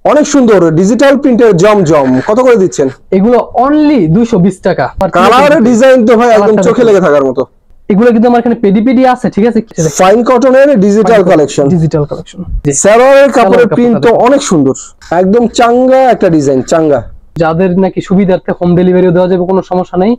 অনেক সুন্দর ডিজিটাল প্রিন্টের জমজম, কত করে দিচ্ছেন এগুলো? অনলি 220 টাকা। কালার ডিজাইন তো ভাই একদম চোখে লেগে থাকার মতো। এগুলো কিন্তু আমার এখানে পেডি পেডি আছে, ঠিক আছে? ফাইন কটনের ডিজিটাল কালেকশন, ডিজিটাল কালেকশন। সালোয়ারের কাপড়ের প্রিন্ট তো অনেক সুন্দর, একদম চাঙ্গা একটা ডিজাইন, চাঙ্গা। যাদের নাকি সুবিধার্থে হোম ডেলিভারিও দেওয়া যাবে, কোনো সমস্যা নেই।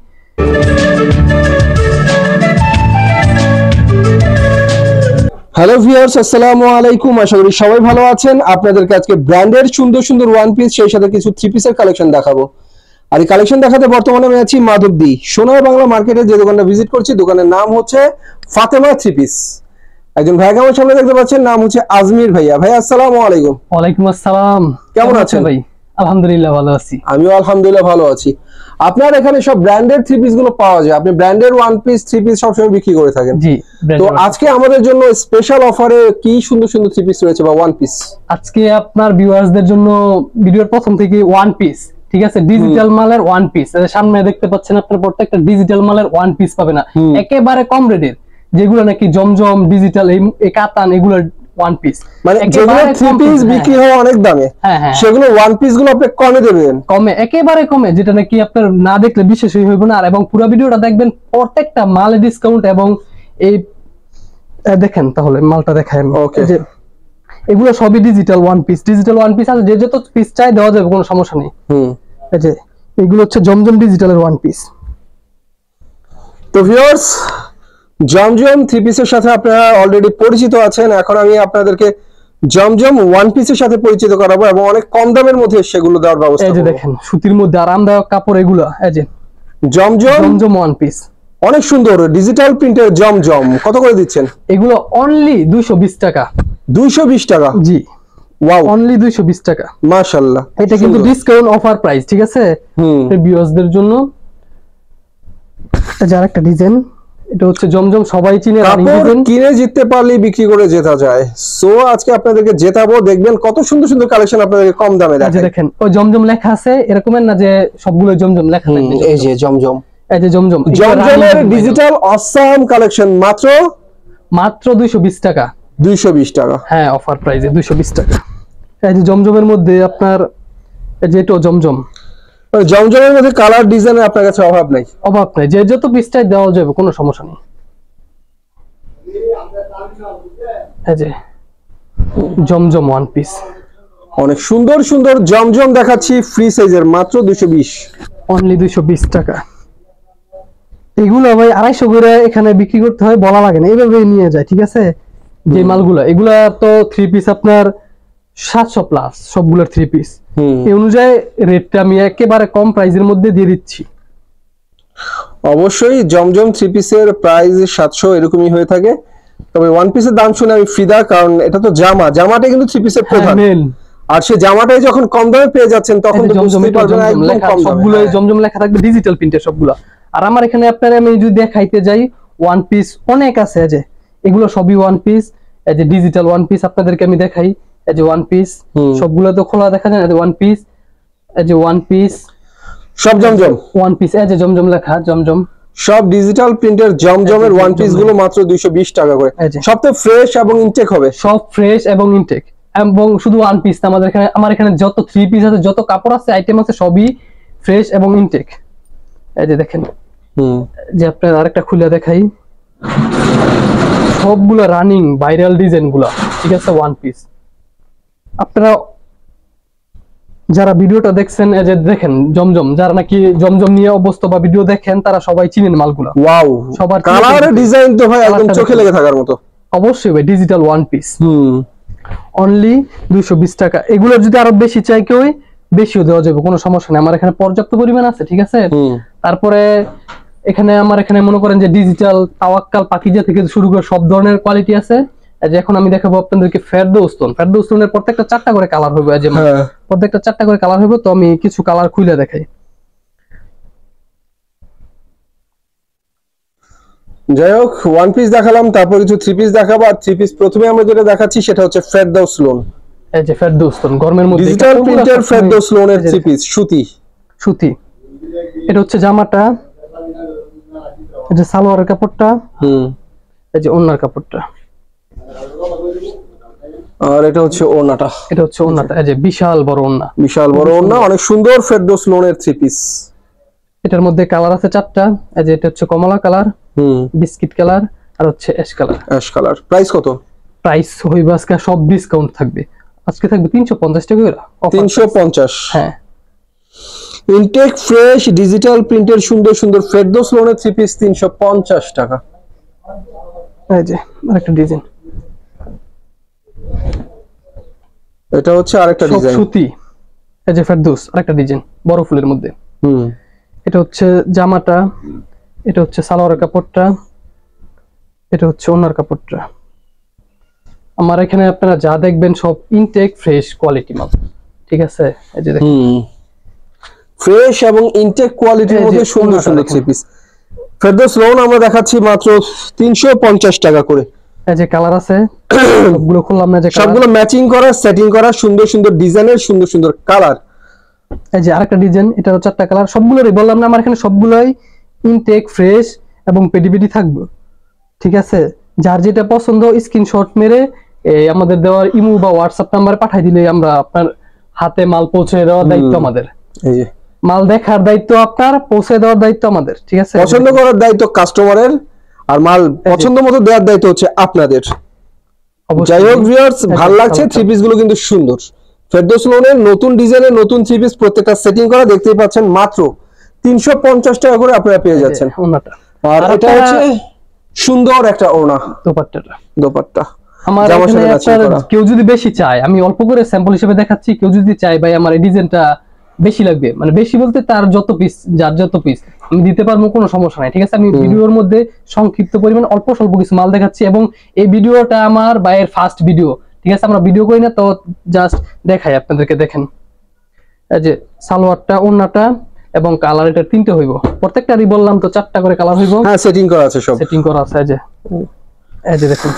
হ্যালো ভিউয়ার্স, আসসালামু আলাইকুম। আশা করি সবাই ভালো আছেন। আপনাদেরকে আজকে ব্র্যান্ডের সুন্দর সুন্দর ওয়ান পিস, সেই সাথে কিছু থ্রি পিসের কালেকশন দেখাবো। আর এই কালেকশন দেখাতে বর্তমানে আমি আছি মাধবদী সোনার বাংলা মার্কেটে। যে দোকানটা ভিজিট করছি, দোকানের নাম হচ্ছে ফাতেমা থ্রি পিস। একজন ভাইকে আমার সামনে দেখতে পাচ্ছেন, নাম হচ্ছে আজমির ভাইয়া। ভাই আসসালামু আলাইকুম। ওয়ালাইকুম আসসালাম। কেমন আছেন ভাই? আলহামদুলিল্লাহ ভালো আছি। আমিও আলহামদুলিল্লাহ ভালো আছি। আপনার এখানে সব ব্র্যান্ডের থ্রি পিস গুলো পাওয়া যায়, আপনি ব্র্যান্ডের ওয়ান পিস থ্রি পিস সবসময় বিক্রি করে থাকেন। জি। তো আজকে আমাদের জন্য স্পেশাল অফারে কি সুন্দর সুন্দর থ্রি পিস রয়েছে বা ওয়ান পিস? আজকে আপনার ভিউয়ার্সদের জন্য ভিডিওর প্রথম থেকে ওয়ান পিস, ঠিক আছে, ডিজিটাল মালের ওয়ান পিস। সামনে দেখতে পাচ্ছেন আপনার প্রত্যেকটা ডিজিটাল মালের ওয়ান পিস পাবে না, একেবারে কম রেটের। যেগুলো নাকি জমজম ডিজিটাল, এই কাতান, এগুলো ওয়ান পিস, মানে যেগুলো থ্রি পিস বিক্রি হয় অনেক দামে, সেগুলো ওয়ান পিস গুলো আপনি কমে দেবেন, কমে, একেবারে কমে, যেটা নাকি আপনার না দেখলে বিশ্বাসই হইব না। আর এবং পুরো ভিডিওটা দেখবেন, প্রত্যেকটা মালে ডিসকাউন্ট। এবং এই দেখেন, তাহলে মালটা দেখাই আমি। যে এগুলো সবই digital one piece, digital one piece আছে, যে যত পিস চাই দেওয়া যাবে, কোনো সমস্যা নেই। এই যে এগুলো হচ্ছে জমজম ডিজিটালের ওয়ান পিস। তো ভিউয়ার্স, জমজম থ্রি পিসের সাথে আপনারা অলরেডি পরিচিত আছেন। এখন আমি আপনাদেরকে জমজম ওয়ান পিসের সাথে পরিচিত করাবো এবং অনেক কম দামের মধ্যে সেগুলো দেওয়ার ব্যবস্থা। এই যে দেখেন, সুতির মধ্যে আরামদায়ক কাপড় এগুলো। এই যে জমজম ওয়ান পিস, অনেক সুন্দর ডিজিটাল প্রিন্টের জমজম, কত করে দিচ্ছেন? এগুলো অনলি 220 টাকা। 220 টাকা? জি, ওয়াও, অনলি 220 টাকা। মাশাআল্লাহ। এটা কিন্তু ডিসকাউন্ট অফার প্রাইস, ঠিক আছে, ভিউয়ার্সদের জন্য। যার একটা ডিজাইন, এটা হচ্ছে জমজম, সবাই চিনে। কাপড় কিনে জিততে পারলে বিক্রি করে জেতা যায়। সো আজকে আপনাদেরকে জেতাবো। দেখবেন কত সুন্দর সুন্দর কালেকশন আপনাদেরকে কম দামে দেখাই। দেখেন, ওই জমজম লেখা আছে, এরকমের না যে সবগুলো জমজম লেখা থাকবে। এই যে জমজম, এই যে জমজম, জমজমের ডিজিটাল অসাম কালেকশন, মাত্র 220 টাকা। 220 টাকা, হ্যাঁ, অফার প্রাইসে 220 টাকা। এই যে জমজমের মধ্যে আপনার, এই যে এটা জমজম, জমজমের মধ্যে কালার ডিজাইনের আপনার কাছে অভাব নাই? অভাব নাই, যে যত পিসটাই দেওয়া যাবে, কোনো সমস্যা নেই। এই যে জমজম ওয়ান পিস, অনেক সুন্দর সুন্দর জমজম দেখাচ্ছি, ফ্রি সাইজের, মাত্র 220, অনলি 220 টাকা। এগুলো ভাই 250 করে এখানে বিক্রি করতে হয়, বলা লাগে না, এইভাবে নিয়ে যায়, ঠিক আছে। যে মালগুলা, এগুলা তো থ্রি পিস আপনার 700 প্লাস, সবগুলোর থ্রি পিস। এই অনুযায়ী রেটটা আমি একেবারে কম প্রাইসের মধ্যে দিয়ে দিচ্ছি। অবশ্যই জমজম থ্রি পিসের প্রাইস 700 এরকমই হয়ে থাকে। তবে ওয়ান পিসের দাম শুনে আমি ফিদা, কারণ এটা তো জামাটা কিন্তু থ্রি পিসের প্রধান। আর সেই জামাটাই যখন কম দামে পেয়ে যাচ্ছেন, তখন তো বুঝতেই পারবেন একদম কম দামে। সবগুলো জমজম লেখা থাকবে, ডিজিটাল প্রিন্টের সবগুলো। আর আমার এখানে আপনারা, আমি যদি দেখাইতে যাই, ওয়ান পিস অনেক আছে। যে এগুলো সবই ওয়ান পিস, এই যে ডিজিটাল ওয়ান পিস আপনাদেরকে আমি দেখাই। এই যে ওয়ান পিস, সবগুলো তো খোলা দেখা যায় না। ওয়ান পিস, এই যে ওয়ান পিস, সব জমজম ওয়ান পিস, এই যে জমজম লেখা, জমজম সব ডিজিটাল প্রিন্টের জমজমের ওয়ান পিস গুলো মাত্র 220 টাকা করে। সব তো ফ্রেশ এবং ইনটেক হবে, সব ফ্রেশ এবং ইনটেক। এবং শুধু ওয়ান পিস না, আমার এখানে যত থ্রি পিস আছে, যত কাপড় আছে, আইটেম আছে, সবই ফ্রেশ এবং ইনটেক। এই যে দেখেন, যে আপনার আরেকটা খুলে দেখাই, সবগুলো রানিং ভাইরাল ডিজাইন গুলা, ঠিক আছে, ওয়ান পিস। আপনারা যারা ভিডিওটা দেখছেন, এই যে দেখেন জমজম, যারা নাকি জমজম নিয়ে অবস্থা বা ভিডিও দেখেন, তারা সবাই চিনেন মালগুলা। ওয়াও, সবার কালার ডিজাইন তো ভাই একদম চোখে লেগে থাকার মতো। অবশ্যই ভাই, ডিজিটাল ওয়ান পিস, অনলি 220 টাকা। এগুলো যদি আরো বেশি চাই কেউ, বেশিও দেওয়া যাবে, কোনো সমস্যা নেই। আমার এখানে পর্যাপ্ত পরিমাণ আছে, ঠিক আছে। তারপরে এখানে আমার এখানে মনে করেন যে ডিজিটাল তাওয়াক্কাল, পাকিজা থেকে শুরু করে সব ধরনের কোয়ালিটি আছে। যে এখন আমি দেখাবো আপনাদেরকে ফেরদৌস্তনের প্রত্যেকটা 4টা করে কালার হবে। যে প্রত্যেকটা 4টা করে কালার হবে। তো আমি কিছু কালার খুলে দেখাই। যাই হোক, ওয়ান পিস দেখালাম, তারপর কিছু থ্রি পিস দেখাবো। আর থ্রি পিস প্রথমে আমরা যেটা দেখাচ্ছি সেটা হচ্ছে ফেরদৌসলোন। এই যে ফেরদৌসলোন, গরমের মধ্যে ডিজিটাল প্রিন্টের ফেরদৌসলোনের থ্রি পিস, সুতি। এটা হচ্ছে জামাটা, এই যে সালোয়ারের কাপড়টা, এই যে ওন্নার কাপড়টা। আর এটা হচ্ছে ওড়নাটা, এটা হচ্ছে ওড়নাটা, এই যে বিশাল বড় ওড়না, বিশাল বড় ওড়না, অনেক সুন্দর ফেরদৌস লোনের 3 পিস। এটার মধ্যে কালার আছে 4টা, এই যে এটা হচ্ছে কমলা কালার, বিস্কিট কালার, আর হচ্ছে ash colour. Ash colour. Price কত? প্রাইস হইবে আজকে সব ডিসকাউন্ট থাকবে, আজকে থাকবে 350 টাকা করে। 350? হ্যাঁ। ইনটেক ফ্রেশ ডিজিটাল প্রিন্টের সুন্দর সুন্দর ফেরদৌস লোনের 3 পিস 350 টাকা। এই যে আরেকটা ডিজাইন, এটা হচ্ছে আরেকটা ডিজাইন, সুতি, এই যে ফেরদৌস আরেকটা ডিজাইন বড় ফুলের মধ্যে। এটা হচ্ছে জামাটা, এটা হচ্ছে সালোয়ারের কাপড়টা, এটা হচ্ছে ওনার কাপড়টা। আমার এখানে আপনারা যা দেখবেন সব ইনটেক ফ্রেশ কোয়ালিটি মাল, ঠিক আছে? এই যে দেখুন ফ্রেশ এবং ইনটেক কোয়ালিটির মধ্যে সুন্দর সুন্দর 3 পিস ফেরদৌস লোন আমরা দেখাচ্ছি মাত্র 350 টাকা করে। এই যে কালার আছে, সবগুলো খুললাম না, যে সবগুলো ম্যাচিং করা, সেটিং করা, সুন্দর সুন্দর ডিজাইনের, সুন্দর সুন্দর কালার। এই যে আরেকটা ডিজাইন, এটারও 4টা কালার, সবগুলোরই বললাম না আমার এখানে সবগুলোই ইনটেক ফ্রেশ এবং পেডি থাকবে, ঠিক আছে? যার যেটা পছন্দ স্ক্রিনশট মেরে আমাদের দেওয়ার ইমো বা হোয়াটসঅ্যাপ নাম্বারে পাঠিয়ে দিলে আমরা আপনার হাতে মাল পৌঁছে দেওয়ার দায়িত্ব আমাদের। এই যে মাল দেখার দায়িত্ব আপনার, পৌঁছে দেওয়ার দায়িত্ব আমাদের, ঠিক আছে? পছন্দ করার দায়িত্ব কাস্টমারের, আর মাল পছন্দ মতো দেওয়ার দায়িত্ব হচ্ছে আপনাদের। যাই হোক ভিউয়ার্স, ভালো লাগছে 3 পিস গুলো কিন্তু সুন্দর। ফেরদৌস লোনের নতুন ডিজাইনের নতুন 3 পিস প্রত্যেকটা সেটিং করা, দেখতেই পাচ্ছেন মাত্র 350 টাকা করে আপনারা পেয়ে যাচ্ছেন। ওনাটা আর এটা হচ্ছে সুন্দর একটা ওড়না, দোপাট্টাটা, দোপাট্টা। আমার এখানে আপনার কেউ যদি বেশি চায়, আমি অল্প করে স্যাম্পল হিসেবে দেখাচ্ছি, কেউ যদি চায় ভাই আমার এই ডিজাইনটা বেশি লাগবে, মানে বেশি বলতে তার যত পিস, যার যত পিস আমি দিতে পারবো, কোনো সমস্যা নাই, ঠিক আছে? আমি ভিডিওর মধ্যে সংক্ষিপ্ত পরিমাণ অল্প স্বল্প কিছু মাল দেখাচ্ছি, এবং এই ভিডিওটা আমার ভাইয়ের ফার্স্ট ভিডিও, ঠিক আছে? আমরা ভিডিও করি না তো, জাস্ট দেখাই আপনাদেরকে। দেখেন এই যে সালোয়ারটা, ওড়নাটা এবং কালার, এটা 3টে হইব, প্রত্যেকটারই বললাম তো 4টা করে কালার হইব। হ্যাঁ, সেটিং করা আছে, সব সেটিং করা আছে। এই যে দেখুন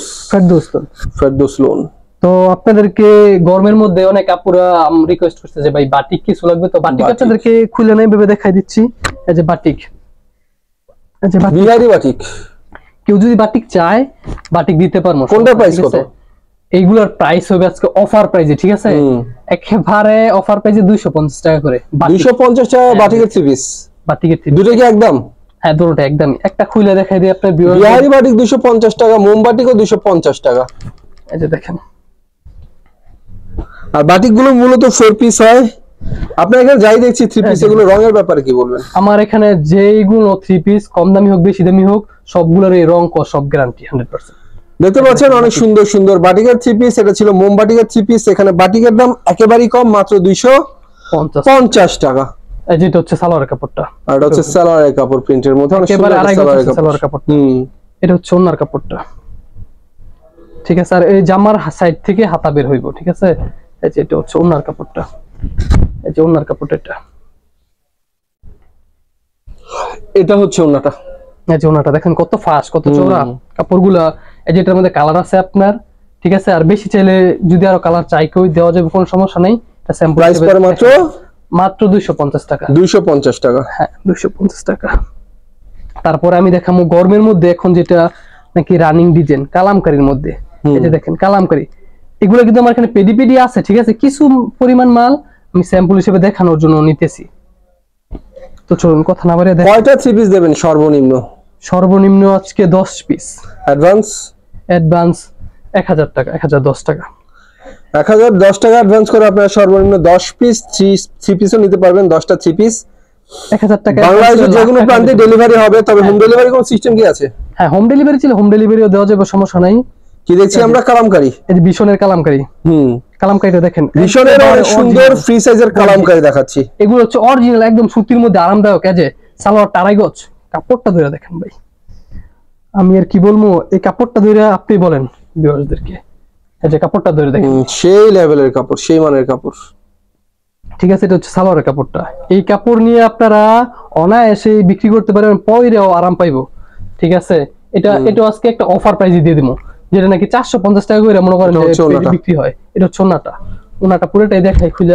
ফেরদৌস লোন। তো আপনাদেরকে গরমের মধ্যে অনেক আপুরা রিকোয়েস্ট করছে যে ভাই বাটিক কিছু লাগবে, তো বাটিক আপনাদেরকে খুলে নাই ভেবে দেখাই দিচ্ছি। এই যে বাটিক, এই যে বিহারি বাটিক, কেউ যদি বাটিক চায় বাটিক দিতে পারবো। কোনটা প্রাইস কত? এইগুলোর প্রাইস হবে আজকে অফার প্রাইসে, ঠিক আছে? একেবারে অফার প্রাইসে 250 টাকা করে। 250 টাকা বাটিকের 3 পিস। বাটিকের 3 দুটো কি একদম? হ্যাঁ, দুটোটা একদম। একটা খুলে দেখাই দিই আপনার বিহারি বাটিক 250 টাকা, মোমবাটিকও 250 টাকা। এই যে দেখেন, আর বাটিক গুলো মূলত 4 পিস হয়। আপনার এখানে যাই দেখছি 3 পিস, এগুলো রঙের ব্যাপারে কি বলবেন? আমার এখানে যেইগুলো 3 পিস কম দামি হোক বেশি দামি হোক সবগুলোর এই রং সব গ্যারান্টি 100%। দেখতে পাচ্ছেন অনেক সুন্দর সুন্দর বাটিকের 3 পিস। এটা ছিল মোমবাটিকের 3 পিস। এখানে বাটিকের দাম একেবারেই কম, মাত্র 250 টাকা। এই যেটা হচ্ছে সালোয়ারের কাপড়টা, আর এটা হচ্ছে সালোয়ারের কাপড়, প্রিন্টের মধ্যে অনেক সুন্দর সালোয়ারের কাপড়। এটা হচ্ছে ওনার কাপড়টা, ঠিক আছে? আর এই জামার সাইড থেকে হাতা বের হইব, ঠিক আছে? এই যে এটা হচ্ছে ওনার কাপড়টা, এই যে ওনার কাপড়টা, এটা হচ্ছে ওনাটা। এই যে ওনাটা দেখেন কত ফাস্ট, কত চওড়া কাপড়গুলা। এই যে এটার মধ্যে কালার আছে আপনার, ঠিক আছে? আর বেশি চাইলে যদি আরো কালার চাই কেউ দেওয়া যাবে, কোনো সমস্যা নাই। এটা স্যাম্পল প্রাইস পড়ে মাত্র 250 টাকা। 250 টাকা, হ্যাঁ 250 টাকা। তারপরে আমি দেখাবো গরমের মধ্যে এখন যেটা নাকি রানিং ডিজাইন কালামকারীর মধ্যে। এই যে দেখেন কালামকারী, এগুলো কিন্তু আমার এখানে পেডি আছে, ঠিক আছে? কিছু পরিমাণ মাল আমি স্যাম্পল হিসেবে দেখানোর জন্য নিতেছি। তো চলুন কথা না বাড়িয়ে দেখেন কয়টা 3 পিস দেবেন সর্বনিম্ন? সর্বনিম্ন আজকে 10 পিস। অ্যাডভান্স 1000 টাকা, 1010 টাকা, 1010 টাকা অ্যাডভান্স করে আপনারা সর্বনিম্ন 10 পিস 3 পিসও নিতে পারবেন। 10টা 3 পিস 1000 টাকা। বাংলাদেশের যে কোনো প্রান্তে ডেলিভারি হবে, তবে হোম ডেলিভারি কোন সিস্টেম কি আছে? হ্যাঁ, হোম ডেলিভারি ছিল, হোম ডেলিভারিও দেওয়া যাবে, সমস্যা নাই। কি দেখছি আমরা? কালামকারী। এই যে ভীষণের কালামকারী, কালামকারীটা দেখেন, ভীষণের সুন্দর ফ্রি সাইজের কালামকারী দেখাচ্ছি। এগুলো হচ্ছে অরিজিনাল, একদম সুতির মধ্যে আরামদায়ক। এই যে সালোয়ার টারাই গজ, কাপড়টা ধরে দেখেন ভাই, আমি আর কি বলবো, এই কাপড়টা ধরে আপনি বলেন ভিউয়ারদেরকে। এই যে কাপড়টা ধরে দেখেন, সেই লেভেলের কাপড়, সেই মানের কাপড়, ঠিক আছে? এটা হচ্ছে সালোয়ারের কাপড়টা। এই কাপড় নিয়ে আপনারা অনায়াসে বিক্রি করতে পারেন, পয়রেও আরাম পাইবো, ঠিক আছে? এটা আজকে একটা অফার প্রাইসে দিয়ে দিবো, যেটা নাকি 450 টাকা করে মনে করেন বিক্রি হয়। এটা হচ্ছে ওনাটা পুরোটাই দেখাই খুলে।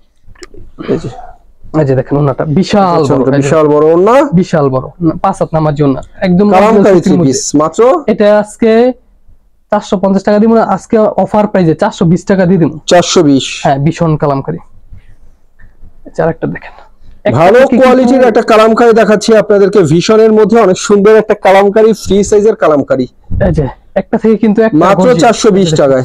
এই যে দেখেন ওনাটা বিশাল বড়, বিশাল বড় ওনা, বিশাল বড় 5 হাত নামার জন্য একদম কালামকারী 3 পিস মাত্র। এটা আজকে 450 টাকা দিব না, আজকে অফার প্রাইসে 420 টাকা দিয়ে দিব। 420। হ্যাঁ, ভীষণ কালামকারী। আরেকটা দেখেন, ভালো কোয়ালিটির একটা কালামকারী দেখাচ্ছি আপনাদেরকে, ভিশনের মধ্যে অনেক সুন্দর একটা কালামকারী, ফ্রি সাইজের কালামকারী। এই যে একটা থেকে কিন্তু একটা মাত্র 420 টাকায়।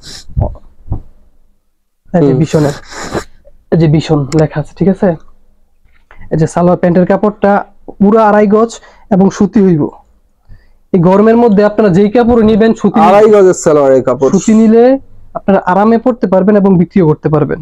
এই যে ভীষণের, এই যে ভীষণ লেখা আছে, ঠিক আছে। এই যে সালোয়ার প্যান্টের কাপড়টা পুরো 2.5 গজ এবং সুতি হইব। এই গরমের মধ্যে আপনারা যেই কাপড় নেবেন, সুতি 2.5 গজের সালোয়ারের কাপড়, সুতি নিলে আপনারা আরামে পড়তে পারবেন এবং বিক্রিও করতে পারবেন।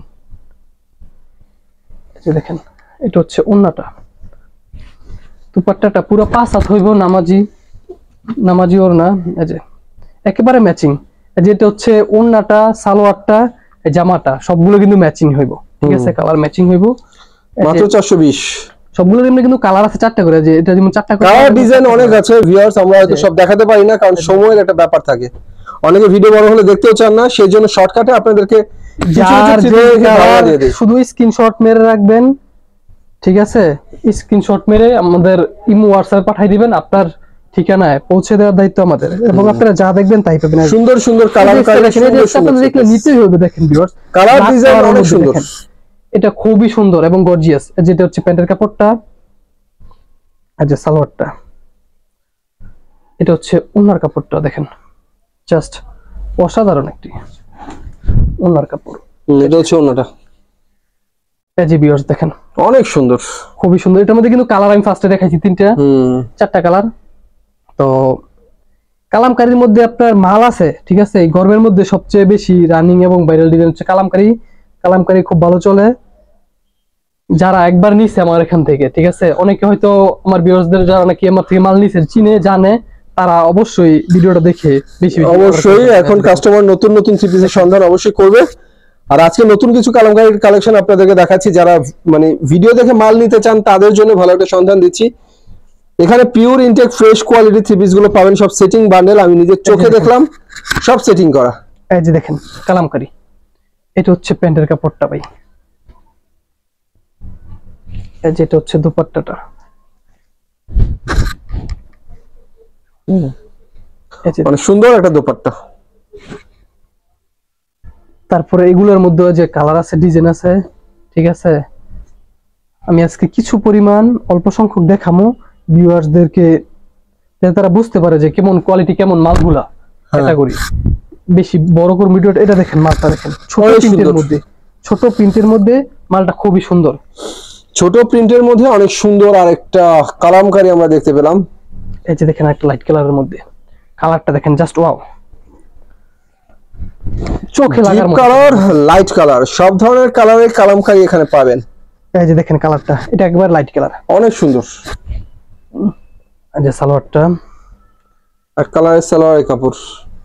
এই যে দেখেন, এটা হচ্ছে ওন্নাটা, দুপাট্টাটা পুরো 5 হাত হইব, নামাজি ওড়না। এই যে একেবারে ম্যাচিং। এই যে এটা হচ্ছে ওন্নাটা, সালোয়ারটা, জামাটা সবগুলো কিন্তু ম্যাচিং হইব, ঠিক আছে, কালার ম্যাচিং হইব। মাত্র 420। সবগুলোর এমনি কিন্তু কালার আছে 4টা করে, যে এটা যেমন 4টা করে কালার ডিজাইন অনেক আছে ভিউয়ার্স, আমরা হয়তো সব দেখাতে পারি না কারণ সময়ের একটা ব্যাপার থাকে, অনেকে ভিডিও বড় হলে দেখতেও চান না, সেই জন্য শর্টকাটে আপনাদেরকে যার যে কালার শুধু স্ক্রিনশট মেরে রাখবেন, ঠিক আছে, স্ক্রিনশট মেরে আমাদের ইমো হোয়াটসঅ্যাপে পাঠিয়ে দিবেন, আপনার ঠিকানায় পৌঁছে দেওয়ার দায়িত্ব আমাদের, এবং আপনারা যা দেখবেন তাই পাবেন। সুন্দর সুন্দর কালার, আপনারা দেখলে নিতেই হবে। দেখেন ভিউয়ার্স, কালার ডিজাইন অনেক সুন্দর, এটা খুবই সুন্দর এবং গর্জিয়াস। যেটা হচ্ছে প্যান্টের কাপড়টা, আর যে সালোয়ারটা, এটা হচ্ছে ওনার কাপড়টা, দেখেন জাস্ট অসাধারণ একটি ওনার কাপড়। এটা হচ্ছে ওনাটা, এই যে ভিউয়ার্স দেখেন অনেক সুন্দর, খুবই সুন্দর। এটার মধ্যে কিন্তু কালার আমি ফার্স্টে দেখাইছি 4টা কালার। তো কালামকারীর মধ্যে আপনার মাল আছে, ঠিক আছে। এই গরমের মধ্যে সবচেয়ে বেশি রানিং এবং ভাইরাল ডিজাইন হচ্ছে কালামকারী। কালামকারী খুব ভালো চলে, যারা একবার নিছে আমার এখান থেকে, ঠিক আছে। অনেকে হয়তো আমার ভিউয়ার্সদের যারা নাকি আমার থেকে মাল নিছে, চিনে জানে, তারা অবশ্যই ভিডিওটা দেখে বেশি অবশ্যই এখন কাস্টমার নতুন নতুন থ্রি পিসের সন্ধান অবশ্যই করবে। আর আজকে নতুন কিছু কালামকারীর কালেকশন আপনাদেরকে দেখাচ্ছি, যারা মানে ভিডিও দেখে মাল নিতে চান তাদের জন্য ভালো একটা সন্ধান দিচ্ছি। এখানে pure intake fresh quality three piece গুলো পাবেন, সব সেটিং বান্ডেল, আমি নিজের চোখে দেখলাম, সব সেটিং করা। এই যে দেখেন কালামকারী, এটা হচ্ছে প্যান্টের কাপড়টা ভাই, এই যে এটা হচ্ছে দুপাট্টাটা, মানে সুন্দর একটা দোপাট্টা। তারপরে এগুলোর মধ্যে যে কালার আছে, ডিজাইন আছে, ঠিক আছে। আমি আজকে কিছু পরিমাণ অল্প সংখ্যক দেখামো ভিউয়ার্সদেরকে, যাতে তারা বুঝতে পারে যে কেমন কোয়ালিটি, কেমন মালগুলা ক্যাটাগরি। বেশি বড় করে ভিডিওটা, এটা দেখেন মালটা দেখেন, ছোট প্রিন্টের মধ্যে, ছোট প্রিন্টের মধ্যে মালটা খুবই সুন্দর। ছোট প্রিন্টের মধ্যে অনেক সুন্দর আরেকটা কালামকারী আমরা দেখতে পেলাম। এই যে দেখেন একটা লাইট কালারের মধ্যে, কালারটা দেখেন জাস্ট ওয়াও, চোখে লাগার মতো কালার, লাইট কালার, সব ধরনের কালারের কালামকারী এখানে পাবেন। এই যে দেখেন কালারটা, এটা একবার লাইট কালার, অনেক সুন্দর। এই যে সালোয়ারটা, এক কালারের সালোয়ারের কাপড়,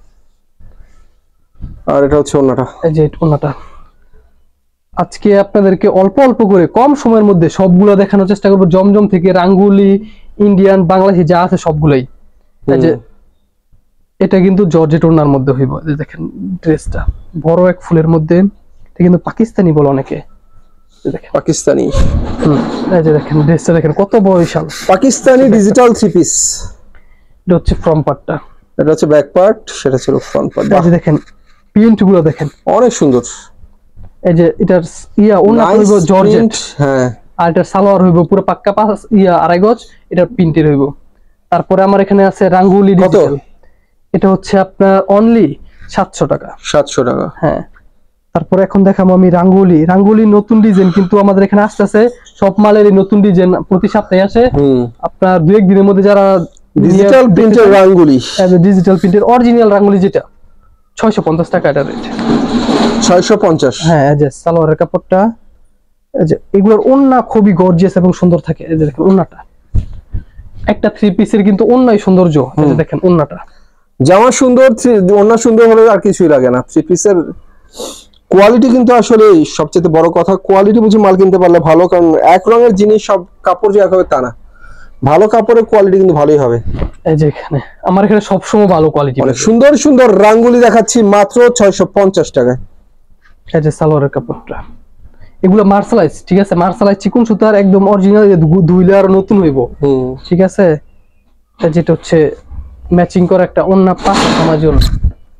আর এটা হচ্ছে ওন্নাটা। এই যে ওন্নাটা। আজকে আপনাদেরকে অল্প অল্প করে কম সময়ের মধ্যে সবগুলো দেখানোর চেষ্টা করবো, জমজম থেকে রাঙ্গুলি, ইন্ডিয়ান, বাংলাদেশি যা আছে সবগুলোই। এই যে এটা কিন্তু জর্জেট ওড়নার মধ্যে হইব, এই দেখেন ড্রেসটা বড় এক ফুলের মধ্যে, এটা কিন্তু পাকিস্তানি বলে অনেকে, দেখেন পাকিস্তানি। এই যে দেখেন ড্রেসটা দেখেন কত বড় বিশাল, পাকিস্তানি ডিজিটাল থ্রি পিস। এটা হচ্ছে ফ্রন্ট পার্টটা, এটা হচ্ছে ব্যাক পার্ট, সেটা ছিল ফ্রন্ট পার্ট। এই যে দেখেন প্রিন্ট গুলো দেখেন অনেক সুন্দর। এই যে এটার ওড়না হইব জর্জেট, হ্যাঁ, আর এটার সালোয়ার হইব পুরো পাক্কা 2.5 গজ, এটার প্রিন্টের হইব। তারপরে আমার এখানে আছে রাঙ্গুলি ডিজিটাল, এটা হচ্ছে আপনার অনলি 700 টাকা। 700 টাকা, হ্যাঁ। তারপরে এখন দেখাবো আমি রাঙ্গুলি নতুন ডিজাইন, কিন্তু আমাদের এখানে আসতেছে সব মালেরই নতুন ডিজাইন প্রতি সপ্তাহে আসে। আপনার 2-1 দিনের মধ্যে যারা ডিজিটাল প্রিন্টের রাঙ্গুলি, ডিজিটাল প্রিন্টের অরিজিনাল রাঙ্গুলি, যেটা 650 টাকা এটা রেট, 650। হ্যাঁ। এই যে সালোয়ারের কাপড়টা, এই যে এগুলোর ওন্না খুবই গর্জিয়াস এবং সুন্দর থাকে। এই যে দেখেন ওন্নাটা, একটা থ্রি পিসের কিন্তু ওন্নাই সৌন্দর্য। এই যে দেখেন ওন্নাটা, জামা সুন্দর, ওন্না সুন্দর হলে আর কিছুই লাগে না। থ্রি পিসের কোয়ালিটি কিন্তু আসলে সবচেয়ে বড় কথা, কোয়ালিটি বুঝে মাল কিনতে পারলে ভালো, কারণ এক রঙের জিনিস সব কাপড় যে এক হবে তা না, ভালো কাপড়ের কোয়ালিটি কিন্তু ভালোই হবে। এই যে এখানে আমার এখানে সবসময় ভালো কোয়ালিটি, অনেক সুন্দর সুন্দর রাঙ্গুলি দেখাচ্ছি মাত্র 650 টাকায়। এই যে সালোয়ারের কাপড়টা, এগুলো মার্শালাইজ, ঠিক আছে, মার্শালাইজ চিকন সুতার একদম অরিজিনাল, ধুইলে আর নতুন হইব, ঠিক আছে। যেটা হচ্ছে ম্যাচিং করা একটা ওন্না, 5 নামাজি ওন্না,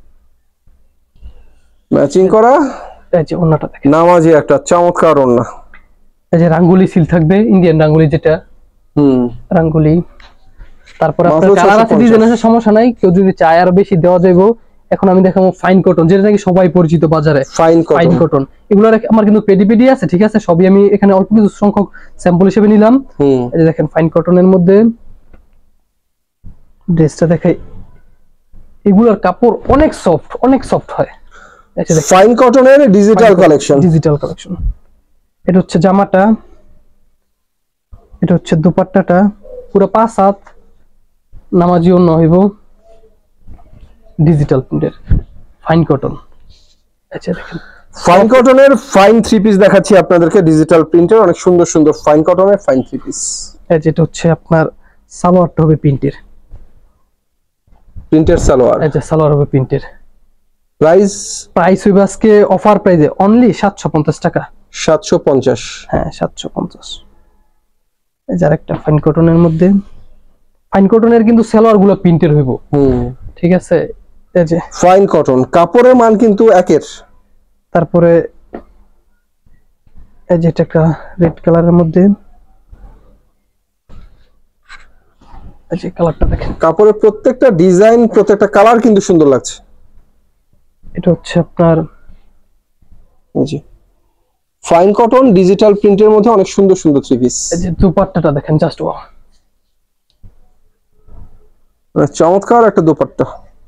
ম্যাচিং করা এই যে ওন্নাটা দেখেন, নামাজি একটা চমৎকার ওন্না। এই যে রাঙ্গুলি সিল থাকবে, ইন্ডিয়ান রাঙ্গুলি যেটা, রাঙ্গুলি। তারপর আপনার কালার আছে, ডিজাইন আছে, সমস্যা নাই। কেউ যদি চায় আরো বেশি দেওয়া যাবে। এখন আমি দেখাবো ফাইন কটন, যেটা নাকি সবাই পরিচিত বাজারে, ফাইন কটন। এগুলোর আমার কিন্তু পেডি আছে, ঠিক আছে। সবই আমি এখানে অল্প কিছু সংখ্যক স্যাম্পল হিসেবে নিলাম। এই যে দেখেন ফাইন কটনের মধ্যে ড্রেসটা দেখাই, এগুলোর কাপড় অনেক সফট হয়। ফাইন কটনের ডিজিটাল কালেকশন, এটা হচ্ছে জামাটা, এটা হচ্ছে দুপাট্টাটা, পুরো 5 হাত নামাজি অন্য হইব, ডিজিটাল প্রিন্টের ফাইন কটন। আচ্ছা দেখেন ফাইন কটনের ফাইন 3 পিস দেখাচ্ছি আপনাদেরকে, ডিজিটাল প্রিন্টের অনেক সুন্দর সুন্দর ফাইন কটনের ফাইন 3 পিস। যেটা হচ্ছে আপনার সালোয়ারটা হবে প্রিন্টের সালোয়ার, আচ্ছা সালোয়ার হবে প্রিন্টের। প্রাইস হইবে আজকে অফার প্রাইসে অনলি 750 টাকা। 750, হ্যাঁ 750। এই যে আরেকটা ফাইন কটনের মধ্যে, ফাইন কটনের কিন্তু সালোয়ার গুলো প্রিন্টের হইব, ঠিক আছে। এই যে ফাইন কটন, কাপড়ের মান কিন্তু একের। তারপরে এই যে এটা একটা রেড কালারের মধ্যে, এই যে কালারটা দেখেন, কাপড়ের প্রত্যেকটা ডিজাইন, প্রত্যেকটা কালার কিন্তু সুন্দর লাগছে। এটা হচ্ছে আপনার জি ফাইন কটন ডিজিটাল প্রিন্টের মধ্যে অনেক সুন্দর সুন্দর 3 পিস। এই যে দুপাট্টাটা দেখেন, জাস্ট ওয়াও, চমৎকার একটা দুপাট্টা।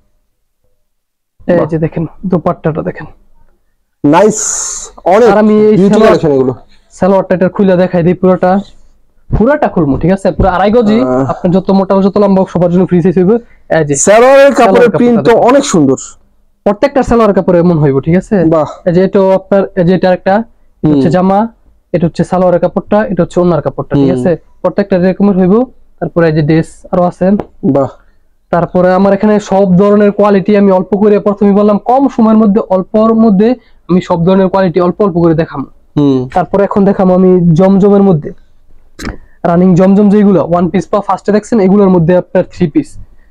এই যে দেখেন দুপাট্টাটা দেখেন, নাইস, অনেক বিউটি কালেকশন এগুলো। সালোয়ারটা এটা খুলে দেখাই দিই, পুরোটা খুলমু, ঠিক আছে। পুরো 2.5 গজি, আপনি যত মোটা যত লম্বা সবার জন্য ফ্রি সাইজ হইবে। এই যে সালোয়ারের কাপড়ের প্রিন্ট তো অনেক সুন্দর, প্রত্যেকটা সালোয়ার কাপড় এমন হইব, ঠিক আছে। বাহ। এই যে এটা আপনার, এই যে এটা একটা হচ্ছে জামা, এটা হচ্ছে সালোয়ারের কাপড়টা, এটা হচ্ছে ওন্নার কাপড়টা, ঠিক আছে। প্রত্যেকটা এরকমের হইব। তারপরে এই যে ড্রেস আরো আছে, বাহ। তারপরে আমার এখানে সব ধরনের কোয়ালিটি আমি অল্প করে, প্রথমে বললাম কম সময়ের মধ্যে অল্পর মধ্যে আমি সব ধরনের কোয়ালিটি অল্প অল্প করে দেখাবো। তারপরে এখন দেখাবো আমি জমজমের মধ্যে, রানিং জমজম যেগুলো 1 পিস বা ফার্স্টে দেখছেন, এগুলোর মধ্যে আপনার 3 পিস,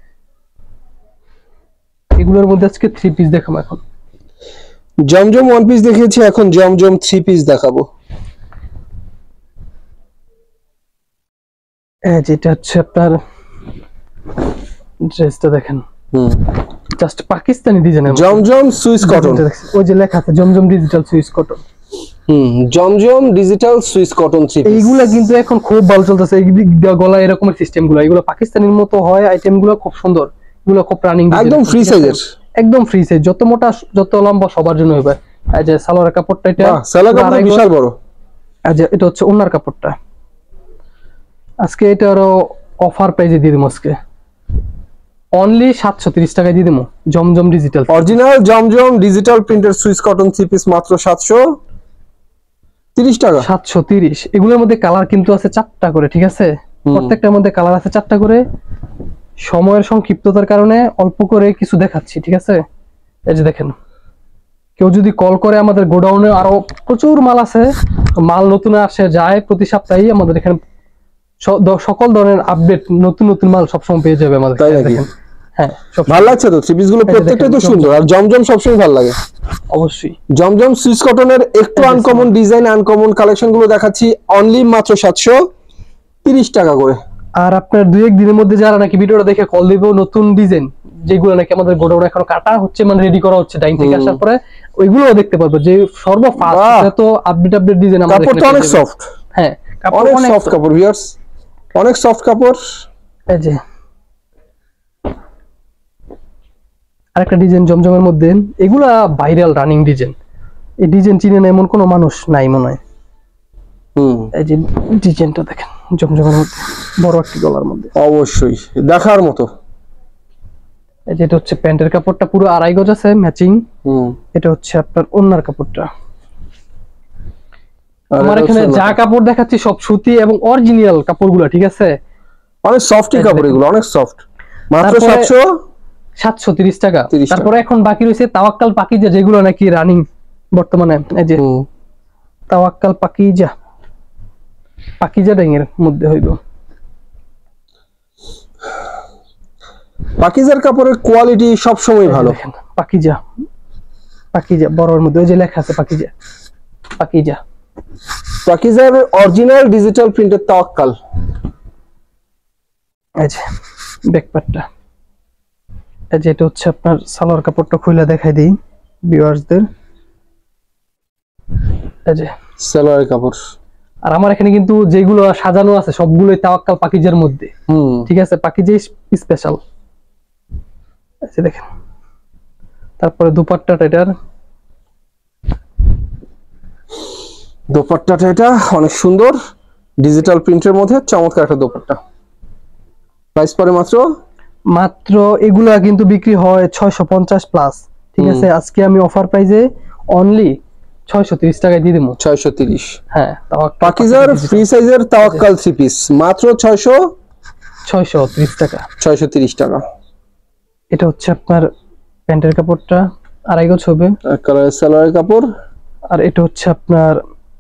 এগুলোর মধ্যে আজকে 3 পিস দেখাবো। এখন জমজম 1 পিস দেখিয়েছি, এখন জমজম 3 পিস দেখাবো। যেটা হচ্ছে আপনার ড্রেসটা দেখেন, just Pakistani design, Zamzam Swiss cotton, ওই যে লেখা আছে Zamzam digital Swiss cotton. Zamzam digital Swiss cotton 3 piece. এইগুলা কিন্তু এখন খুব ভালো চলতেছে, এই দিক দিয়ে গলা এরকম সিস্টেম গুলো, এগুলো পাকিস্তানের মতো হয়, আইটেম গুলো খুব সুন্দর, এগুলো খুব রানিং, একদম ফ্রি সাইজের, একদম ফ্রি সাইজ, যত মোটা যত লম্বা সবার জন্য হবে। এই যে সালোয়ারের কাপড়টা, এটা সালোয়ার কাপড় বিশাল বড়। এই যে এটা হচ্ছে ওন্নার কাপড়টা, আজকে এটা আরো অফার প্রাইসে দিয়ে দিমু, আজকে অনলি 730 টাকায় দিয়ে দিমু। Zamzam digital original Zamzam digital প্রিন্টের সুইস কটন 3 পিস মাত্র 730 টাকা। 730। এগুলোর মধ্যে কালার কিন্তু আছে 4টা করে, ঠিক আছে। প্রত্যেকটার মধ্যে কালার আছে 4টা করে। সময়ের সংক্ষিপ্ততার কারণে অল্প করে কিছু দেখাচ্ছি, ঠিক আছে। এই যে দেখেন, কেউ যদি কল করে, আমাদের গোডাউনে আরো প্রচুর মাল আছে, মাল নতুন আসে যায় প্রতি সপ্তাহে। আমাদের এখানে সকল ধরনের আপডেট, নতুন নতুন মাল সবসময় পেয়ে যাবে আমাদের। দেখেন, হ্যাঁ ভালো লাগছে তো, 3 পিস গুলো প্রত্যেকটাই তো সুন্দর, আর জমজম সবসময় ভালো লাগে। অবশ্যই জমজম সুইস কটনের একটু আনকমন ডিজাইন, আনকমন কালেকশন গুলো দেখাচ্ছি, অনলি মাত্র 730 টাকা করে। আর আপনার 2-1 দিনের মধ্যে যারা নাকি ভিডিওটা দেখে কল দিবে, নতুন ডিজাইন যেগুলো নাকি আমাদের গোডাউনে এখন কাটা হচ্ছে, মানে রেডি করা হচ্ছে, ডাইং থেকে আসার পরে ওইগুলোও দেখতে পারবে, যে সর্বফাস্ট এত আপডেট ডিজাইন আমাদের কাপড়টা অনেক সফট। হ্যাঁ কাপড় অনেক সফট কাপড় ভিউয়ার্স, অনেক সফট কাপড়। এই যে আরেকটা ডিজাইন জমজমের মধ্যে, এগুলা ভাইরাল রানিং ডিজাইন, এই ডিজাইন চিনে না এমন কোনো মানুষ নাই মনে হয়। এই যে ডিজাইনটা দেখেন, জমজমের মধ্যে বড় একটা গলার মধ্যে, অবশ্যই দেখার মতো। এই যে এটা হচ্ছে প্যান্টের কাপড়টা, পুরো 2.5 গজ আছে ম্যাচিং। এটা হচ্ছে আপনার ওন্নার কাপড়টা। আমার এখানে যা কাপড় দেখাচ্ছি সব সুতি এবং অরিজিনাল কাপড়গুলো, ঠিক আছে। অনেক সফট কাপড়, এগুলো অনেক সফট, মাত্র 730 টাকা। তারপরে এখন বাকি রয়েছে তাওয়াক্কাল পাকিজা, যেগুলো নাকি রানিং বর্তমানে। এই যে তাওয়াক্কাল পাকিজা ডাইংয়ের মধ্যে হইব। পাকিজার কাপড়ের কোয়ালিটি সব সময় ভালো। পাকিজা পাকিজা বড়র মধ্যে ওই যে লেখা আছে পাকিজা, পাকিজা। পাকিজার অরিজিনাল ডিজিটাল প্রিন্টের তাওয়াক্কাল। এই যে ব্যাকপার্টটা, এই যে এটা হচ্ছে আপনার সালোয়ার কাপড়টা খুলে দেখাই দিই ভিউয়ার্সদের। এই যে সালোয়ার কাপড়। আর আমার এখানে কিন্তু যেগুলো সাজানো আছে সবগুলোই তাওয়াক্কাল পাকিজার মধ্যে, ঠিক আছে, পাকিজা স্পেশাল। এই যে দেখেন, তারপরে দুপাট্টাটা, এটার দোপাট্টাটা এটা অনেক সুন্দর ডিজিটাল প্রিন্টের মধ্যে চমৎকার একটা দোপাট্টা। প্রাইস পড়ে মাত্র এগুলা কিন্তু বিক্রি হয় 650 প্লাস, ঠিক আছে, আজকে আমি অফার প্রাইসে অনলি 630 টাকায় দিয়ে দেবো। 630। হ্যাঁ, পাকিজার ফ্রি সাইজের তাওয়াক্কাল 3 পিস মাত্র 630 টাকা। 630 টাকা। এটা হচ্ছে আপনার প্যান্টের কাপড়টা, আড়াই গজ হবে, কালারের সালোয়ারের কাপড়। আর এটা হচ্ছে আপনার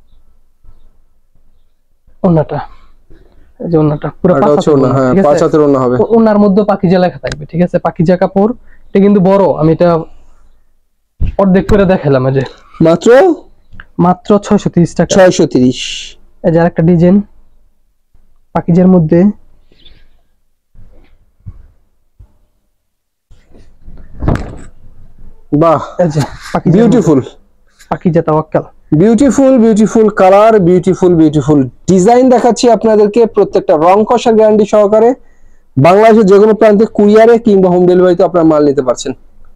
ওন্নাটা, এই যে ওন্নাটা পুরো পাঁচ হাতের ওন্না হবে। ওন্নার মধ্যে পাকিজা লেখা থাকবে, ঠিক আছে, পাকিজা কাপড়। এটা কিন্তু বড়, আমি এটা অর্ধেক করে দেখালাম। এই যে মাত্র 630 টাকা। 630। এই যে আরেকটা ডিজাইন পাকিজার মধ্যে, বাহ, এই যে beautiful Pakiza Tawakkal. Beautiful colour, beautiful design দেখাচ্ছি আপনাদেরকে, প্রত্যেকটা রং কষার গ্যারান্টি সহকারে। বাংলাদেশের যে কোনো প্রান্তে কুরিয়ারে কিংবা হোম ডেলিভারিতে আপনারা মাল নিতে পারছেন।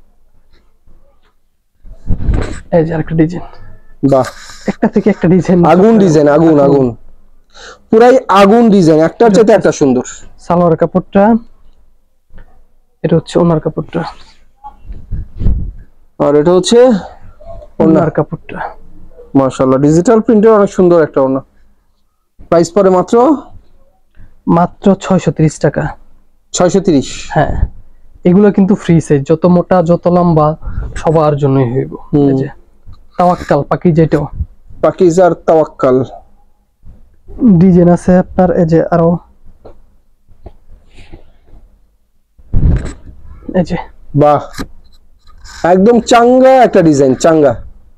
এই যে আরেকটা ডিজাইন, বাহ, একটা থেকে একটা ডিজাইন, আগুন ডিজাইন, আগুন পুরাই আগুন ডিজাইন, একটার চাইতে একটা সুন্দর। সালোয়ার কাপড়টা, এটা হচ্ছে ওনার কাপড়টা, আর এটা হচ্ছে ওনার কাপড়টা। মাশাআল্লাহ, ডিজিটাল প্রিন্টের অনেক সুন্দর একটা ওড়না। প্রাইস পড়ে মাত্র 630 টাকা। 630। হ্যাঁ, এগুলো কিন্তু ফ্রি সাইজ, যত মোটা যত লম্বা সবার জন্যই হইব। এই যে তাওয়াক্কাল পাকিজা, এটাও পাকিজার তাওয়াক্কাল। ডিজাইন আছে আপনার, এই যে আরো, এই যে বাহ, একদম চাঙ্গা একটা ডিজাইন, চাঙ্গা।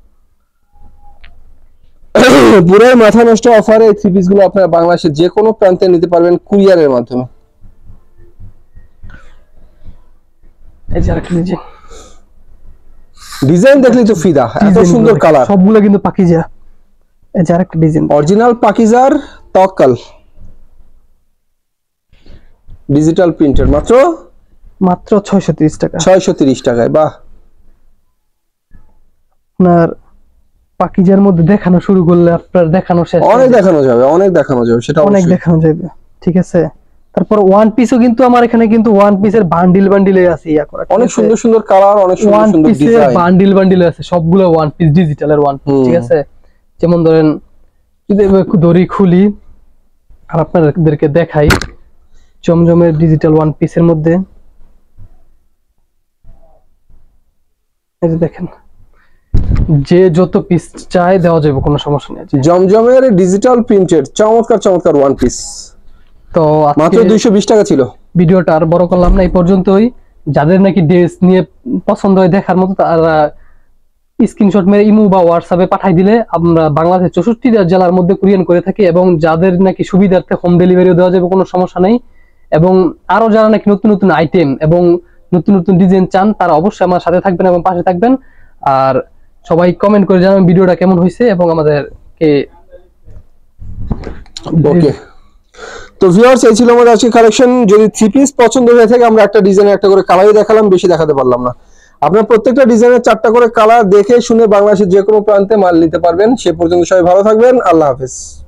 পুরাই মাথা নষ্ট অফারে এই থ্রি পিস গুলো আপনারা বাংলাদেশের যে কোনো প্রান্তে নিতে পারবেন কুরিয়ারের মাধ্যমে। এই যে আরেকটা ডিজাইন দেখলেই তো ফিদা, এত সুন্দর কালার, সবগুলো কিন্তু পাকিজা। এই যে আরেকটা ডিজাইন, অরিজিনাল পাকিজার তাওয়াক্কাল ডিজিটাল প্রিন্টের, মাত্র 630 টাকা। 630 টাকায়। বাহ, আপনার পাকিজার মধ্যে দেখানো শুরু করলে আপনার দেখানো শেষ, অনেক দেখানো যাবে, সেটা অনেক দেখানো যাবে, ঠিক আছে। তারপর ওয়ান পিসও কিন্তু আমার এখানে কিন্তু ওয়ান পিসের বান্ডিলে আছে, ইয়া করা, অনেক সুন্দর কালার, অনেক সুন্দর ডিজাইন, বান্ডিলে আছে সবগুলো ওয়ান পিস, ডিজিটালের ওয়ান পিস, ঠিক আছে। যেমন ধরেন যদি একটু দড়ি খুলি আর আপনাদেরকে দেখাই, জমজমের ডিজিটাল ওয়ান পিসের মধ্যে, এই যে দেখেন, যে যত পিস চাই দেওয়া যাবে, কোনো সমস্যা নেই। জমজমের ডিজিটাল প্রিন্টেড চমৎকার ওয়ান পিস, তো মাত্র 220 টাকা ছিল। ভিডিওটা আর বড় করলাম না, এই পর্যন্তই। যাদের নাকি ড্রেস নিয়ে পছন্দ হয় দেখার মতো, তারা স্ক্রিনশট মেরে ইমো বা হোয়াটসঅ্যাপে পাঠাই দিলে আমরা বাংলাদেশের 64 জেলার মধ্যে কুরিয়ার করে থাকি, এবং যাদের নাকি সুবিধার্থে হোম ডেলিভারিও দেওয়া যাবে, কোনো সমস্যা নেই। এবং আরো যারা নাকি নতুন আইটেম এবং নতুন ডিজাইন চান, তারা অবশ্যই আমার সাথে থাকবেন এবং পাশে থাকবেন। আর সবাই কমেন্ট করে জানাবেন ভিডিওটা কেমন হয়েছে, এবং আমাদেরকে ওকে। তো ভিউয়ার্স, এই ছিল আমাদের আজকে কালেকশন। যদি থ্রি পিস পছন্দ হয়ে থাকে, আমরা একটা ডিজাইনের একটা করে কালারই দেখালাম, বেশি দেখাতে পারলাম না। আপনার প্রত্যেকটা ডিজাইনের 4টা করে কালার দেখে শুনে বাংলাদেশের যে কোনো প্রান্তে মাল নিতে পারবেন। সে পর্যন্ত সবাই ভালো থাকবেন, আল্লাহ হাফেজ।